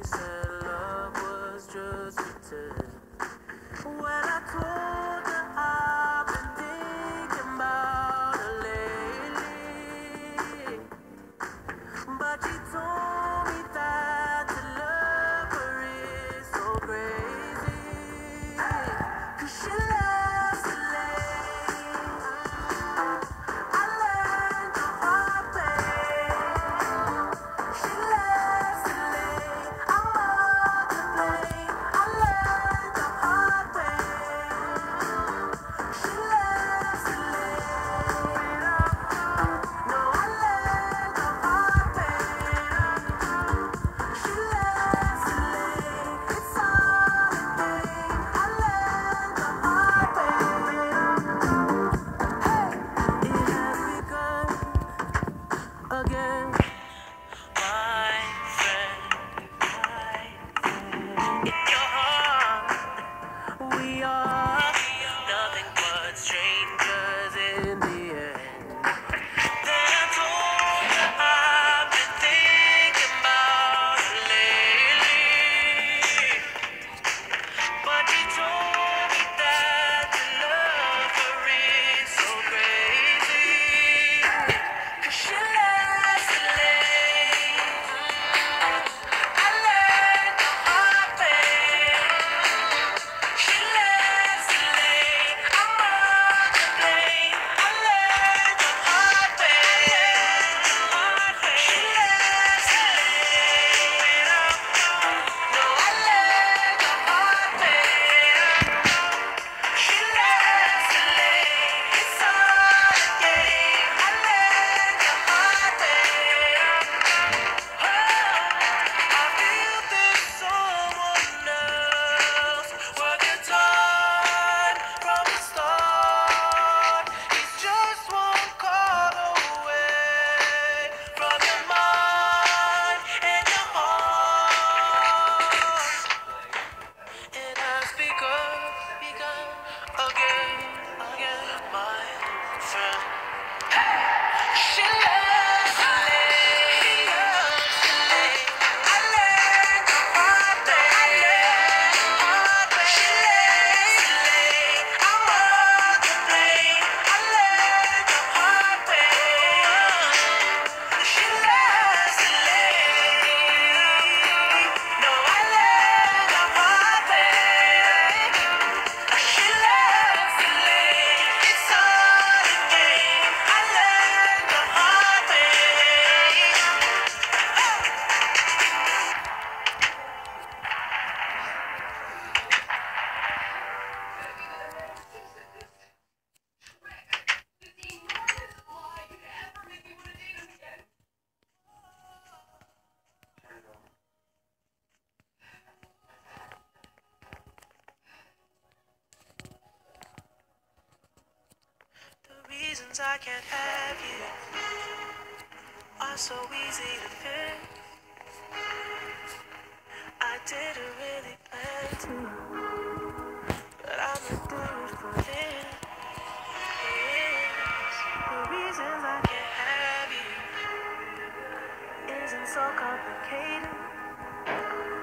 said love was just a test. Well, I told her I've been thinking about her lately, but she told me that to love her is so crazy, 'cause she loves to lay. I learned the hard way. She loves to lay. I'm all to blame. I learned the hard way. She loves to lay. No, I learned the hard way. She loves to lay. It's all a game. I learned the hard way. Hey, it has begun again. My friend, in your heart, we are nothing but strangers in the end. Then I told her I've been thinking about her lately, but she told me that to love her is so crazy, 'cause she loves to lay. I learned the hard way. She loves to lay. I'm all to blame. I learned the hard way. She loves to lay. No, I learned the hard way. She loves to lay. It's all a game. I learned the hard way. I feel there's someone else working hard from the start. He's just one call away from your mind and your heart. It has begun again, my friend. She loves to lay. I learned the hard way. She loves to lay. I'm all to blame. I learned the hard way. She loves to lay. No, I learned the hard way. She loves to lay. It's all a game. I learned the hard way. The reasons I can't have you are so easy to fix. I didn't really plan to, but I'ma do it for this. The reasons I can't have you isn't so complicated.